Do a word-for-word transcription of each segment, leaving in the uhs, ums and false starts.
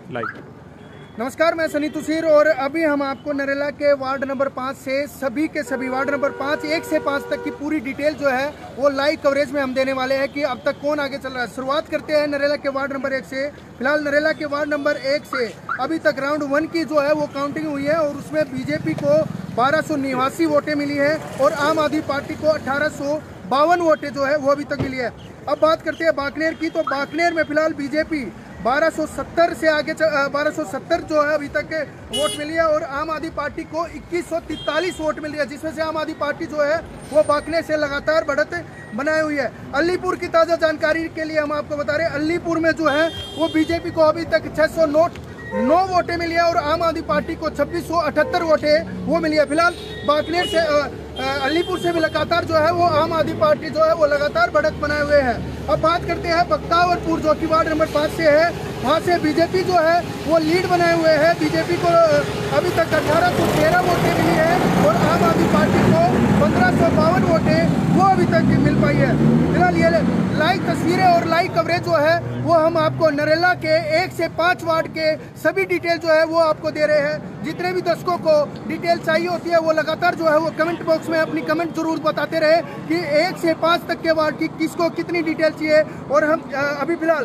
Live. नमस्कार, मैं सनी तुसीर और अभी हम आपको नरेला के वार्ड नंबर पाँच से सभी के सभी वार्ड नंबर पाँच एक से पाँच तक की पूरी डिटेल जो है वो लाइव कवरेज में हम देने वाले हैं कि अब तक कौन आगे चल रहा है। शुरुआत करते हैं नरेला के वार्ड नंबर एक से। फिलहाल नरेला के वार्ड नंबर एक से अभी तक राउंड वन की जो है वो काउंटिंग हुई है और उसमें बीजेपी को बारह सौ निवासी वोटें मिली है और आम आदमी पार्टी को अठारह सौ बावन वोटें जो है वो अभी तक मिली है। अब बात करते हैं बाकनेर की, तो बाकनेर में फिलहाल बीजेपी बारह सौ सत्तर से आगे बारह सौ सत्तर जो है अभी तक वोट मिली है और आम आदमी पार्टी को इक्कीस सौ तैंतालीस वोट मिली है, जिसमें से आम आदमी पार्टी जो है वो बाकनेर से लगातार बढ़त बनाई हुई है। अलीपुर की ताज़ा जानकारी के लिए हम आपको बता रहे हैं, अलीपुर में जो है वो बीजेपी को अभी तक छः सौ नोट नौ वोटें मिली है और आम आदमी पार्टी को छब्बीस सौ अठहत्तर वोटें वो मिली है। फिलहाल बाकनेर से अलीपुर से भी लगातार जो है वो आम आदमी पार्टी जो है वो लगातार बढ़त बनाए हुए है। अब बात करते हैं बख्तावरपुर जो कि वार्ड नंबर पाँच से है, वहाँ से बीजेपी जो है वो लीड बनाए हुए है। बीजेपी को अभी तक अठारह सौ तेरह वोटें मिली है और आम आदमी पार्टी को पंद्रह सौ बावन वोटें वो अभी तक मिल पाई है। फिलहाल ये लाइव तस्वीरें और लाइव कवरेज जो है वो हम आपको नरेला के एक से पाँच वार्ड के सभी डिटेल जो है वो आपको दे रहे हैं। जितने भी दर्शकों को डिटेल चाहिए होती है वो लगातार जो है वो कमेंट बॉक्स में अपनी कमेंट जरूर बताते रहे कि एक से पाँच तक के वार्ड की किसको कितनी डिटेल चाहिए। और हम अभी फिलहाल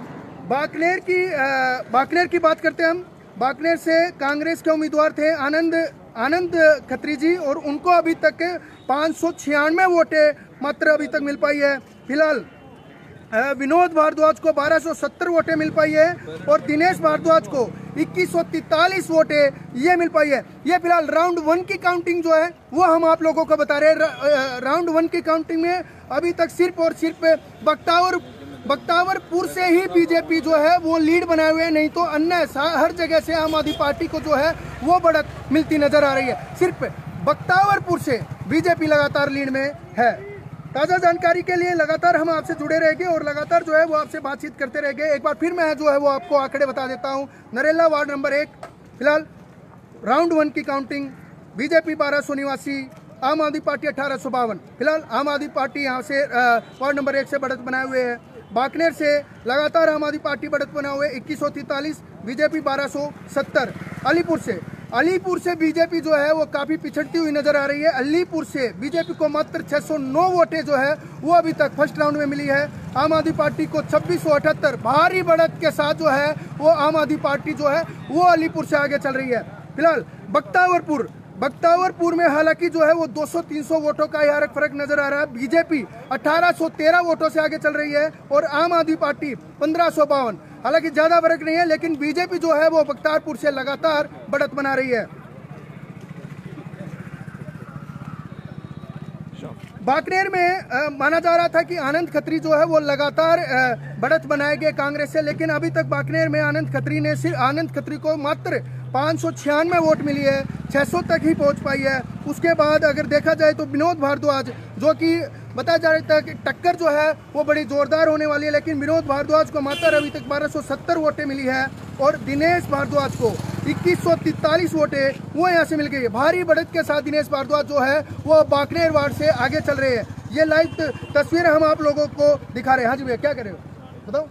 बाकनेर की बाकनेर की बात करते हैं। हम बाकनेर से कांग्रेस के उम्मीदवार थे आनंद आनंद खत्री जी और उनको अभी तक पाँच सौ छियानवे वोटें मात्र अभी तक मिल पाई है। फिलहाल विनोद भारद्वाज को बारह सौ सत्तर वोटें मिल पाई है और दिनेश भारद्वाज को इक्कीस सौ तैंतालीस वोटें ये मिल पाई है। ये फिलहाल राउंड वन की काउंटिंग जो है वो हम आप लोगों को बता रहे हैं। राउंड वन की काउंटिंग में अभी तक सिर्फ और सिर्फ बख्तावर बख्तावरपुर से ही बीजेपी जो है वो लीड बनाए हुए हैं, नहीं तो अन्य हर जगह से आम आदमी पार्टी को जो है वो बढ़त मिलती नजर आ रही है। सिर्फ बख्तावरपुर से बीजेपी लगातार लीड में है। ताज़ा जानकारी के लिए लगातार हम आपसे जुड़े रहेंगे और लगातार जो है वो आपसे बातचीत करते रहेंगे। एक बार फिर मैं जो है वो आपको आंकड़े बता देता हूं। नरेला वार्ड नंबर एक, फिलहाल राउंड वन की काउंटिंग, बीजेपी बारह सौ निवासी, आम आदमी पार्टी अठारह सौ बावन। फिलहाल आम आदमी पार्टी यहाँ से वार्ड नंबर एक से बढ़त बनाए हुए है। बाकनेर से लगातार आम आदमी पार्टी बढ़त बनाए हुए इक्कीस सौ तैंतालीस, बीजेपी बारह सौ सत्तर। अलीपुर से अलीपुर से बीजेपी जो है वो काफी पिछड़ती हुई नजर आ रही है। अलीपुर से बीजेपी को मात्र छह सौ नौ वोटें जो है वो अभी तक फर्स्ट राउंड में मिली है। आम आदमी पार्टी को छब्बीस सौ अठहत्तर भारी बढ़त के साथ जो है वो आम आदमी पार्टी जो है वो अलीपुर से आगे चल रही है। फिलहाल बख्तावरपुर बख्तावरपुर में हालांकि जो है वो दो सौ तीन सौ वोटों का यार फर्क नजर आ रहा है। बीजेपी अठारह सौ तेरह वोटों से आगे चल रही है और आम आदमी पार्टी पंद्रह सौ बावन। हालांकि ज्यादा फर्क नहीं है, लेकिन बीजेपी जो है वो बख्तावरपुर से लगातार बढ़त बना रही है। बाकनेर में आ, माना जा रहा था कि आनंद खत्री जो है वो लगातार बढ़त बनाएंगे कांग्रेस से, लेकिन अभी तक बाकनेर में आनंद खत्री ने सिर्फ आनंद खत्री को मात्र पाँच सौ छियानवे वोट मिली है, छह सौ तक ही पहुंच पाई है। उसके बाद अगर देखा जाए तो विनोद भारद्वाज जो कि बताया जा रहा था कि टक्कर जो है वो बड़ी जोरदार होने वाली है, लेकिन विनोद भारद्वाज को मात्र अभी तक बारह सौ सत्तर वोटें मिली है और दिनेश भारद्वाज को इक्कीस सौ तैंतालीस वोटें वो यहाँ से मिल गई है। भारी बढ़त के साथ दिनेश भारद्वाज जो है वो बाकनेर वार्ड से आगे चल रहे हैं। ये लाइव तस्वीरें हम आप लोगों को दिखा रहे हैं। हाँ जी भैया, क्या कर रहे हो बताओ,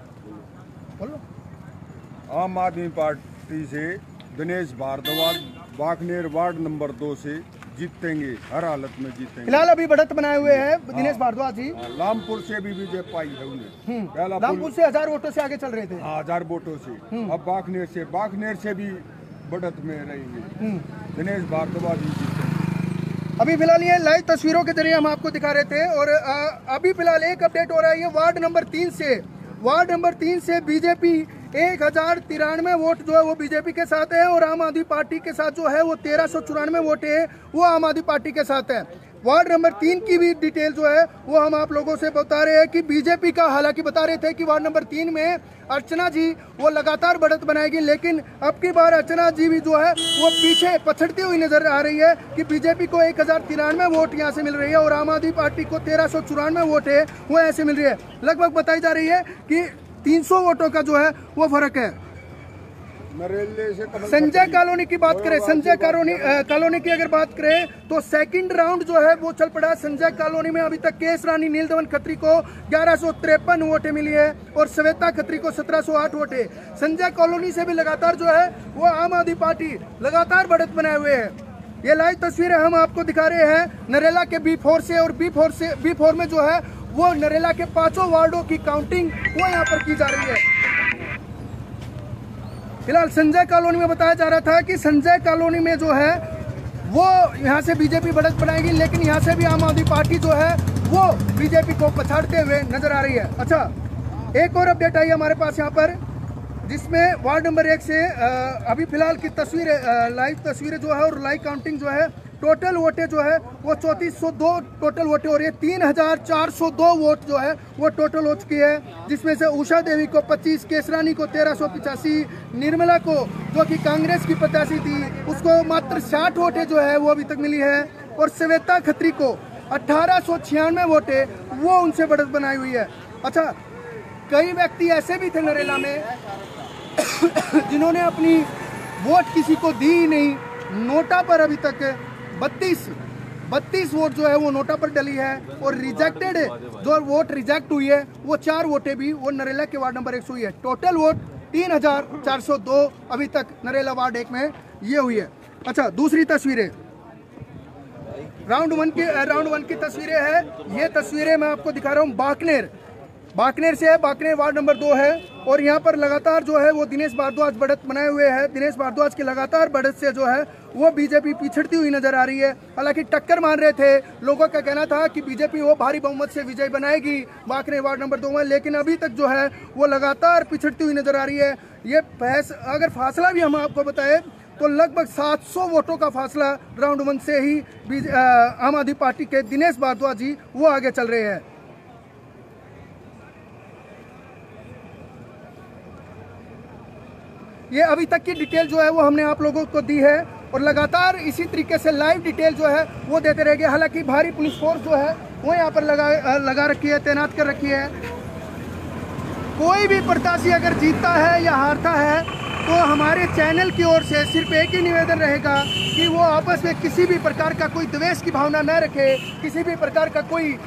बोलो। आम आदमी पार्टी से दिनेश भारद्वाज बाकनेर वार्ड नंबर दो से जीतेंगे, हर हालत में जीतेंगे। फिलहाल अभी बढ़त बनाए हुए हैं दिनेश भारद्वाज जी। लामपुर से भी विजय पाई है उन्हें। लामपुर से हजार वोटों से आगे चल रहे थे, हजार वोटों से। अब बाकनेर से बाकनेर से भी बढ़त में रहेंगे, दिनेश भारद्वाज जी जीतेंगे। अभी फिलहाल ये लाइव तस्वीरों के जरिए हम आपको दिखा रहे थे और अभी फिलहाल एक अपडेट हो रहा है। ये वार्ड नंबर तीन से वार्ड नंबर तीन से बीजेपी एक हजार तिरानवे वोट जो है वो बीजेपी के साथ है और आम आदमी पार्टी के साथ जो है वो तेरह सौ चौरानवे वोट है वो आम आदमी पार्टी के साथ है। वार्ड नंबर तीन की भी डिटेल जो है वो हम आप लोगों से बता रहे हैं कि बीजेपी का, हालांकि बता रहे थे कि वार्ड नंबर तीन में अर्चना जी वो लगातार बढ़त बनाएगी, लेकिन अब की बार अर्चना जी भी जो है वो पीछे पछड़ती हुई नजर आ रही है कि बीजेपी को एक हजार तिरानवे वोट यहाँ से मिल रही है और आम आदमी पार्टी को तेरह सौ चौरानवे वोट है वो ऐसे मिल रही है। लगभग बताई जा रही है कि तीन सौ वोटों का जो है वो फर्क है। नरेले से संजय कॉलोनी की बात करें, संजय कॉलोनी कॉलोनी की अगर बात करें तो सेकंड राउंड जो है वो चल पड़ा। संजय कॉलोनी में अभी तक केस रानी नीलदमन खत्री को ग्यारह सौ तिरपन वोटें मिली है और श्वेता खत्री को सत्रह सौ आठ वोटें। संजय कॉलोनी से भी लगातार जो है वो आम आदमी पार्टी लगातार बढ़त बनाए हुए है। ये लाइव तस्वीरें हम आपको दिखा रहे हैं नरेला के बी फोर से, और बी फोर से बी फोर में जो है वो नरेला के पांचों वार्डों की काउंटिंग वो यहाँ पर की जा रही है। फिलहाल संजय कॉलोनी में बताया जा रहा था कि संजय कॉलोनी में जो है वो यहाँ से बीजेपी बढ़त बनाएगी, लेकिन यहाँ से भी आम आदमी पार्टी जो है वो बीजेपी को पछाड़ते हुए नजर आ रही है। अच्छा, एक और अपडेट आई हमारे पास यहाँ पर, जिसमें वार्ड नंबर एक से अभी फिलहाल की तस्वीरें, लाइव तस्वीरें जो है और लाइव काउंटिंग जो है, टोटल वोटें जो है वो चौंतीस सौ दो टोटल वोटें हो रही है। तीन हजार चार सौ दो वोट जो है वो टोटल हो चुकी है, जिसमें से उषा देवी को पच्चीस, केसरानी को तेरह सौ पिचासी, निर्मला को जो कि कांग्रेस की प्रत्याशी थी उसको मात्र साठ वोटें जो है वो अभी तक मिली है, और श्वेता खत्री को अठारह सौ छियानवे वोटें वो उनसे बढ़त बनाई हुई है। अच्छा, कई व्यक्ति ऐसे भी थे नरेला में जिन्होंने अपनी वोट किसी को दी ही नहीं। नोटा पर अभी तक बत्तीस बत्तीस वोट जो है वो नोटा पर डली है, और रिजेक्टेड जो वोट रिजेक्ट हुई है वो चार वोटें भी वो नरेला के वार्ड नंबर एक सौ हुई है। टोटल वोट तीन हजार चार सौ दो अभी तक नरेला वार्ड एक में ये हुई है। अच्छा, दूसरी तस्वीरें राउंड वन की राउंड वन की तस्वीरें है। ये तस्वीरें मैं आपको दिखा रहा हूँ बाकनेर बाकनेर से है। बाकनेर वार्ड नंबर दो है, और यहाँ पर लगातार जो है वो दिनेश भारद्वाज बढ़त बनाए हुए हैं। दिनेश भारद्वाज की लगातार बढ़त से जो है वो बीजेपी पिछड़ती हुई नजर आ रही है। हालांकि टक्कर मान रहे थे, लोगों का कहना था कि बीजेपी वो भारी बहुमत से विजय बनाएगी बाकनेर वार्ड नंबर दो में, लेकिन अभी तक जो है वो लगातार पिछड़ती हुई नजर आ रही है। ये फैस अगर फासला भी हम आपको बताएं तो लगभग सात सौ वोटों का फासला राउंड वन से ही आम आदमी पार्टी के दिनेश भारद्वाज जी वो आगे चल रहे हैं। ये अभी तक की डिटेल जो है वो हमने आप लोगों को दी है, और लगातार इसी तरीके से लाइव डिटेल जो है वो देते रहेंगे। हालांकि भारी पुलिस फोर्स जो है वो यहाँ पर लगा लगा रखी है, तैनात कर रखी है। कोई भी प्रत्याशी अगर जीतता है या हारता है तो हमारे चैनल की ओर से सिर्फ एक ही निवेदन रहेगा कि वो आपस में किसी भी प्रकार का कोई द्वेष की भावना न रखे, किसी भी प्रकार का कोई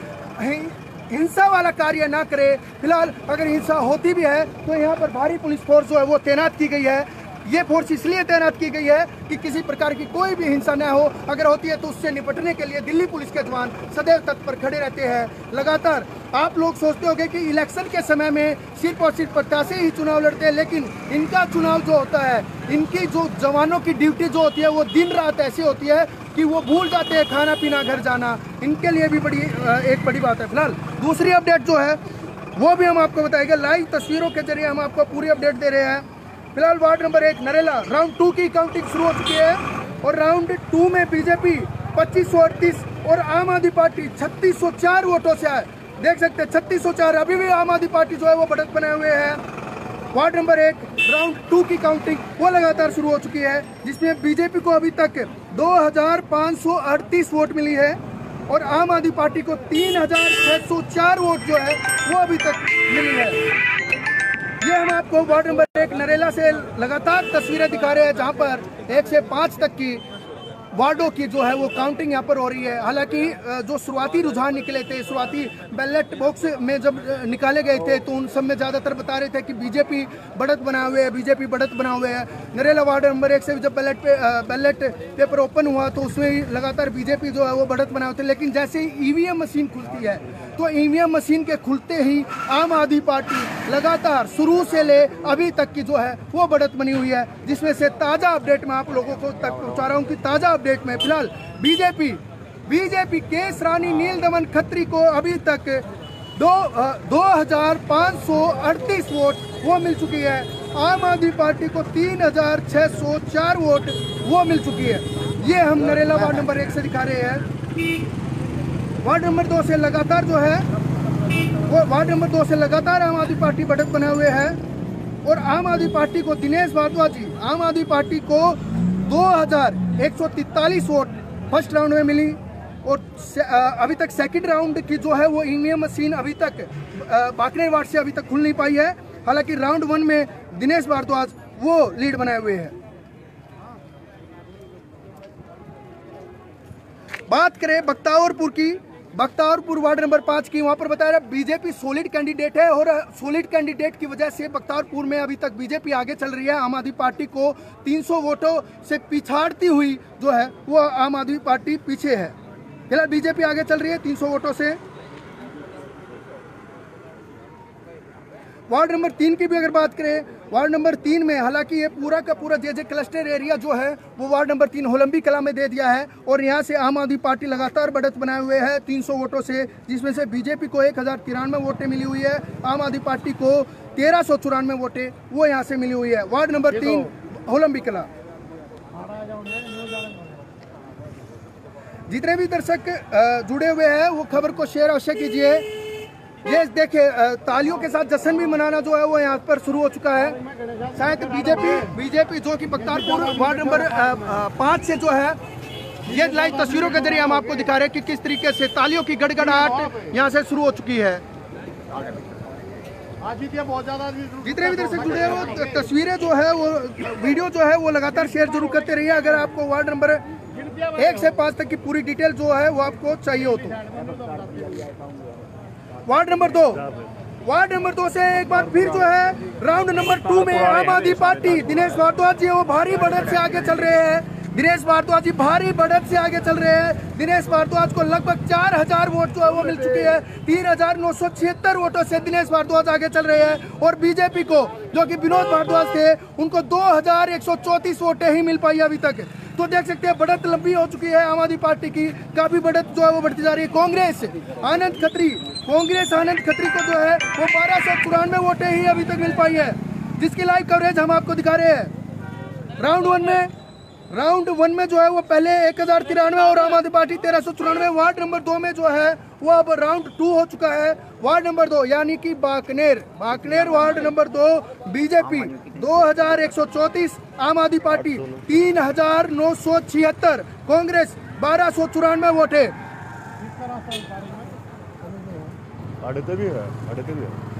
हिंसा वाला कार्य ना करे। फिलहाल अगर हिंसा होती भी है तो यहाँ पर भारी पुलिस फोर्स जो है वो तैनात की गई है। ये फोर्स इसलिए तैनात की गई है कि किसी प्रकार की कोई भी हिंसा न हो, अगर होती है तो उससे निपटने के लिए दिल्ली पुलिस के जवान सदैव तत्पर खड़े रहते हैं। लगातार आप लोग सोचते होंगे कि इलेक्शन के समय में सिर्फ और सिर्फ प्रत्याशी ही चुनाव लड़ते हैं, लेकिन इनका चुनाव जो होता है, इनकी जो जवानों की ड्यूटी जो होती है वो दिन रात ऐसी होती है कि वो भूल जाते हैं खाना पीना, घर जाना। इनके लिए भी बड़ी एक बड़ी बात है। फिलहाल दूसरी अपडेट जो है वो भी हम आपको बताएंगे, लाइव तस्वीरों के जरिए हम आपको पूरी अपडेट दे रहे हैं। फिलहाल वार्ड नंबर एक नरेला राउंड टू की काउंटिंग शुरू हो चुकी है, और राउंड टू में बीजेपी पच्चीस सौ अड़तीस और आम आदमी पार्टी छत्तीस सौ चार वोटों से आए। देख सकते हैं छत्तीस सौ चार, अभी भी आम आदमी पार्टी जो है वो बढ़त बनाए हुए है। वार्ड नंबर एक राउंड टू की काउंटिंग वो लगातार शुरू हो चुकी है, जिसमें बीजेपी को अभी तक दो हजार पाँच सौ अड़तीस वोट मिली है, और आम आदमी पार्टी को तीन हजार छह सौ चार वोट जो है वो अभी तक मिली है। ये हम आपको वार्ड नंबर एक नरेला से लगातार तस्वीरें दिखा रहे हैं, जहां पर एक से पाँच तक की वार्डों की जो है वो काउंटिंग यहाँ पर हो रही है। हालांकि जो शुरुआती रुझान निकले थे, शुरुआती बैलेट बॉक्स में जब निकाले गए थे तो उन सब में ज़्यादातर बता रहे थे कि बीजेपी बढ़त बनाए हुए है, बीजेपी बढ़त बना हुए है। नरेला वार्ड नंबर एक से जब बैलेट पे बैलेट पेपर ओपन हुआ तो उसमें ही लगातार बीजेपी जो है वो बढ़त बनाए होते, लेकिन जैसे ही ईवीएम मशीन खुलती है तो ईवीएम मशीन के खुलते ही आम आदमी पार्टी लगातार शुरू से ले अभी तक की जो है वो बढ़त बनी हुई है, जिसमें से ताज़ा अपडेट मैं आप लोगों को तक पहुँचा रहा हूँ कि ताज़ा अपडेट में फिलहाल बीजेपी बीजेपी केस रानी नीलदमन खत्री को अभी तक दो दो हजार पाँच सौ अड़तीस वोट वो मिल चुकी है। आम आदमी पार्टी को तीन हजार छः सौ चार वोट वो मिल चुकी है। ये हम नरेला वार्ड नंबर एक से दिखा रहे हैं। वार्ड नंबर दो से लगातार जो है वो वार्ड नंबर दो से लगातार आम आदमी पार्टी बढ़त बने हुए है, और आम आदमी पार्टी को दिनेश भारद्वाज जी आम आदमी पार्टी को दो हजार एक सौ तैंतालीस वोट फर्स्ट राउंड में मिली, और अभी तक सेकंड राउंड की जो है वो ईवीएम मशीन अभी तक बाकनेर वार्ड से अभी तक खुल नहीं पाई है। हालांकि राउंड वन में दिनेश भारद्वाज वो लीड बनाए हुए हैं। बात करें बख्तावरपुर की, बख्तावरपुर वार्ड नंबर पाँच की, वहां पर बताया रहा बीजेपी सॉलिड कैंडिडेट है और सॉलिड कैंडिडेट की वजह से बख्तावरपुर में अभी तक बीजेपी आगे चल रही है। आम आदमी पार्टी को तीन सौ वोटों से पिछाड़ती हुई जो है वो आम आदमी पार्टी पीछे है। फिलहाल बीजेपी आगे चल रही है तीन सौ वोटों से। वार्ड नंबर तीन की भी अगर बात करें, वार्ड नंबर तीन में हालांकि ये पूरा का पूरा जे जे क्लस्टर एरिया जो है वो वार्ड नंबर तीन होलंबी कला में दे दिया है और यहाँ से आम आदमी पार्टी लगातार बढ़त बनाए हुए है तीन सौ वोटों से, जिसमें से बीजेपी को एक हजार तिरानवे वोटें मिली हुई है, आम आदमी पार्टी को तेरह सौ चौरानवे वोटें वो यहाँ से मिली हुई है। वार्ड नंबर तीन होलंबी कला। जितने भी दर्शक जुड़े हुए हैं वो खबर को शेयर अवश्य कीजिए। ये देखिए तालियों के साथ जश्न भी मनाना जो है वो यहाँ पर शुरू हो चुका है। शायद बीजेपी बीजेपी जो कि बख्तावरपुर वार्ड नंबर पाँच से जो है, ये लाइव तस्वीरों के जरिए हम आपको दिखा रहे हैं कि किस तरीके से तालियों की गड़गड़ाहट यहाँ से शुरू हो चुकी है। बहुत ज्यादा जितने भी दर्शक जुड़े हैं वो तस्वीरें जो है वो वीडियो जो है वो लगातार शेयर जरूर करते रहिए। अगर आपको वार्ड नंबर एक से पाँच तक की पूरी डिटेल जो है वो आपको चाहिए हो तो। वार्ड नंबर दो, वार्ड नंबर दो से एक बार फिर जो है राउंड नंबर टू में आम आदमी पार्टी दिनेश भारद्वाज जी वो भारी बढ़त से आगे चल रहे हैं। दिनेश भारद्वाज जी भारी बढ़त से आगे चल रहे हैं। दिनेश भारद्वाज को लगभग चार हजार वोट जो है वो मिल चुकी है। तीन हजार नौ सौ छिहत्तर वोटों से दिनेश भारद्वाज आगे चल रहे हैं और बीजेपी को जो कि विनोद भारद्वाज थे उनको दो हजार एक सौ चौतीस वोटें ही मिल पाई अभी तक। तो देख सकते हैं बढ़त लंबी हो चुकी है आम आदमी पार्टी की, काफी बढ़त जो है वो बढ़ती जा रही है। कांग्रेस आनंद खत्री, कांग्रेस आनंद खत्री को जो है वो बारह सौ चौरानवे वोटें ही अभी तक मिल पाई है, जिसकी लाइव कवरेज हम आपको दिखा रहे हैं। राउंड वन में राउंड वन में जो है वो पहले एक हजार तिरानवे और आम आदमी पार्टी तेरह सौ चौरानवे। वार्ड नंबर दो में जो है वो अब राउंड टू हो चुका है। वार्ड नंबर दो यानी कि बाकनेर, बाकनेर वार्ड नंबर दो बीजेपी दो हजार एक सौ चौतीस, आम आदमी पार्टी तीन हजार नौ सौ छिहत्तर, कांग्रेस बारह सौ चौरानवे वोटे। अड़ते भी है, अड़ते भी है।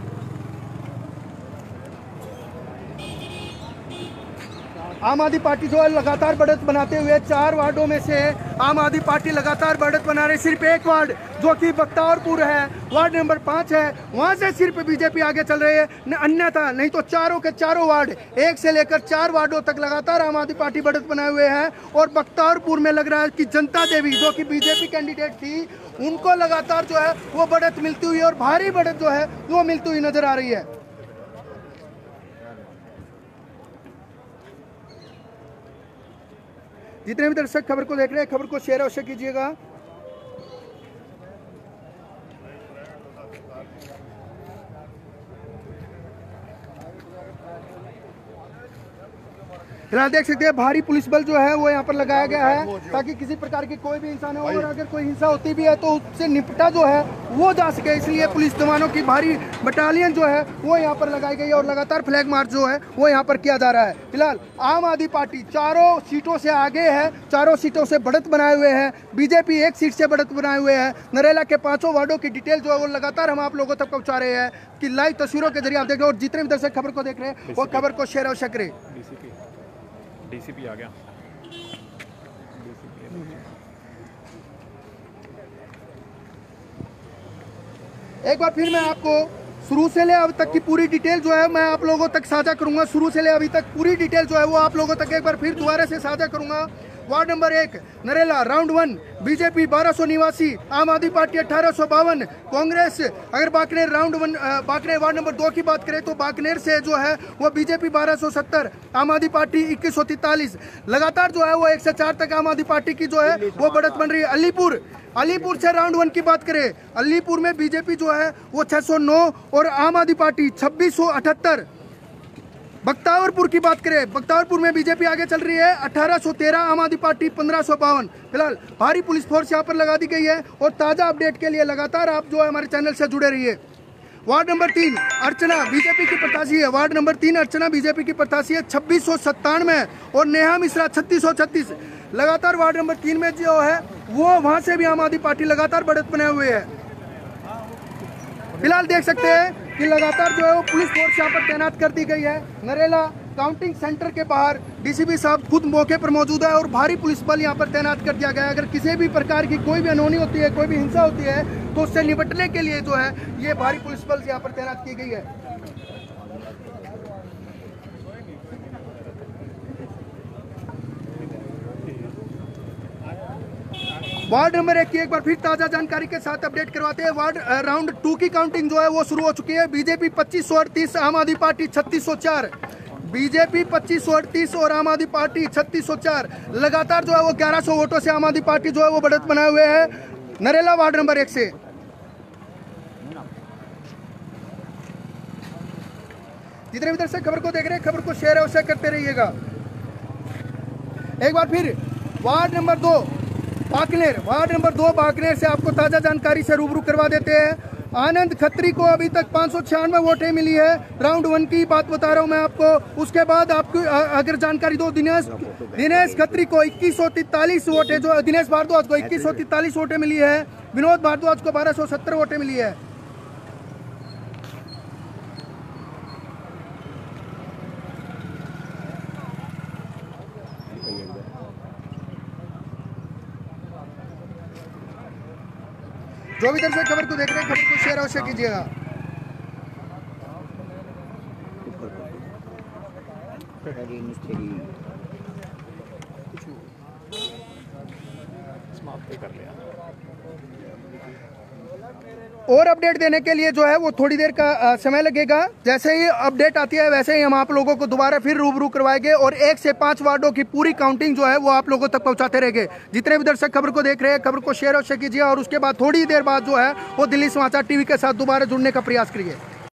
आम आदमी पार्टी जो है लगातार बढ़त बनाते हुए चार वार्डों में से आम आदमी पार्टी लगातार बढ़त बना रही। सिर्फ एक वार्ड जो कि बख्तावरपुर है, वार्ड नंबर पाँच है, वहां से सिर्फ बीजेपी आगे चल रही है, अन्यथा नहीं तो चारों के चारों वार्ड एक से लेकर चार वार्डों तक लगातार आम आदमी पार्टी बढ़त बनाए हुए हैं। और बख्तावरपुर में लग रहा है कि जनता देवी जो कि बीजेपी कैंडिडेट थी उनको लगातार जो है वो बढ़त मिलती हुई और भारी बढ़त जो है वो मिलती हुई नजर आ रही है। जितने भी दर्शक खबर को देख रहे हैं खबर को शेयर अवश्य कीजिएगा। फिलहाल देख सकते हैं भारी पुलिस बल जो है वो यहाँ पर लगाया गया है ताकि किसी प्रकार की कोई भी इंसान हो और अगर कोई हिंसा होती भी है तो उससे निपटा जो है वो जा सके, इसलिए पुलिस जवानों की भारी बटालियन जो है वो यहाँ पर लगाई गई है और लगातार फ्लैग मार्च जो है वो यहाँ पर किया जा रहा है। फिलहाल आम आदमी पार्टी चारों सीटों से आगे है, चारों सीटों से बढ़त बनाए हुए हैं, बीजेपी एक सीट से बढ़त बनाए हुए हैं। नरेला के पांचों वार्डों की डिटेल जो है वो लगातार हम आप लोगों तक पहुँचा रहे हैं कि लाइव तस्वीरों के जरिए आप देख रहे हैं और जितने भी दर्शक खबर को देख रहे हैं वो खबर को शेयर अवश्य करें। डीसीपी आ गया। एक बार फिर मैं आपको शुरू से ले अब तक की पूरी डिटेल जो है मैं आप लोगों तक साझा करूंगा। शुरू से ले अभी तक पूरी डिटेल जो है वो आप लोगों तक एक बार फिर दोबारा से साझा करूंगा। वार्ड नंबर एक नरेला राउंड वन बीजेपी बारह सौ निवासी, आम आदमी पार्टी अठारह सौ बावन, कांग्रेस अगर Bakner round one Bakner ward number दो की बात करें तो बाकनेर से जो है वो बीजेपी बारह सौ सत्तर, आम आदमी पार्टी इक्कीस सौ तैतालीस। लगातार जो है वो एक से चार तक आम आदमी पार्टी की जो है वो बढ़त बन रही है। अलीपुर अलीपुर से राउंड वन की बात करें, अलीपुर में बीजेपी जो है वो छह सौ नौ और आम आदमी पार्टी छब्बीस सौ अठहत्तर। बख्तावरपुर की बात करें, बख्तावरपुर में बीजेपी आगे चल रही है अठारह सौ तेरह, आम आदमी पार्टी पंद्रह सौ बावन। फिलहाल भारी पुलिस फोर्स यहाँ पर लगा दी गई है और ताजा अपडेट के लिए लगातार आप जो है हमारे चैनल से जुड़े रहिए। वार्ड नंबर तीन अर्चना बीजेपी की प्रत्याशी है, वार्ड नंबर तीन अर्चना बीजेपी की प्रत्याशी है छब्बीस सौ सत्तानवे और नेहा मिश्रा छत्तीस सौ छत्तीस। लगातार वार्ड नंबर तीन में जो है वो वहां से भी आम आदमी पार्टी लगातार बढ़त बनाए हुए है। फिलहाल देख सकते हैं कि लगातार जो है वो पुलिस फोर्स यहाँ पर तैनात कर दी गई है। नरेला काउंटिंग सेंटर के बाहर डीसीपी साहब खुद मौके पर मौजूद है और भारी पुलिस बल यहाँ पर तैनात कर दिया गया है। अगर किसी भी प्रकार की कोई भी अनहोनी होती है, कोई भी हिंसा होती है, तो उससे निपटने के लिए जो है ये भारी पुलिस बल यहाँ पर तैनात की गई है। वार्ड नंबर एक की एक बार फिर ताजा जानकारी के साथ अपडेट करवाते हैं। वार्ड राउंड टू की काउंटिंग जो है वो शुरू हो चुकी है। बीजेपी पच्चीस सौ अड़तीस, आम आदमी पार्टी छत्तीस सौ चार। बीजेपी पच्चीस सौ अड़तीस और आम आदमी पार्टी छत्तीस सौ चार। लगातार जो है वो ग्यारह सौ वोटों से आम आदमी पार्टी जो है वो बढ़त बनाए हुए है नरेला वार्ड नंबर एक से। जितने भी दर्शक खबर को देख रहे हैं, खबर को शेयर अवश्य करते रहिएगा। एक बार फिर वार्ड नंबर दो बाकनेर, वार्ड नंबर दो बाकनेर से आपको ताजा जानकारी से रूबरू करवा देते हैं। आनंद खत्री को अभी तक पाँच सौ छियानवे वोटें मिली है। राउंड वन की बात बता रहा हूं मैं आपको। उसके बाद आपको अगर जानकारी दो, दिनेश दिनेश खत्री को इक्कीस सौ तैतालीस वोटें, जो दिनेश भारद्वाज को इक्कीस सौ तैतालीस वोटें मिली है। विनोद भारद्वाज को बारह सौ सत्तर वोटें मिली है। जो भी दर्शक खबर को देख रहे हैं, खबर को शेयर अवश्य कीजिएगा। समाप्त कर लिया। और अपडेट देने के लिए जो है वो थोड़ी देर का आ, समय लगेगा। जैसे ही अपडेट आती है वैसे ही हम आप लोगों को दोबारा फिर रूबरू करवाएंगे और एक से पांच वार्डों की पूरी काउंटिंग जो है वो आप लोगों तक पहुंचाते रहेंगे। जितने भी दर्शक खबर को देख रहे हैं, खबर को शेयर अवश्य कीजिए और उसके बाद थोड़ी देर बाद जो है वो दिल्ली समाचार टीवी के साथ दोबारा जुड़ने का प्रयास करिए।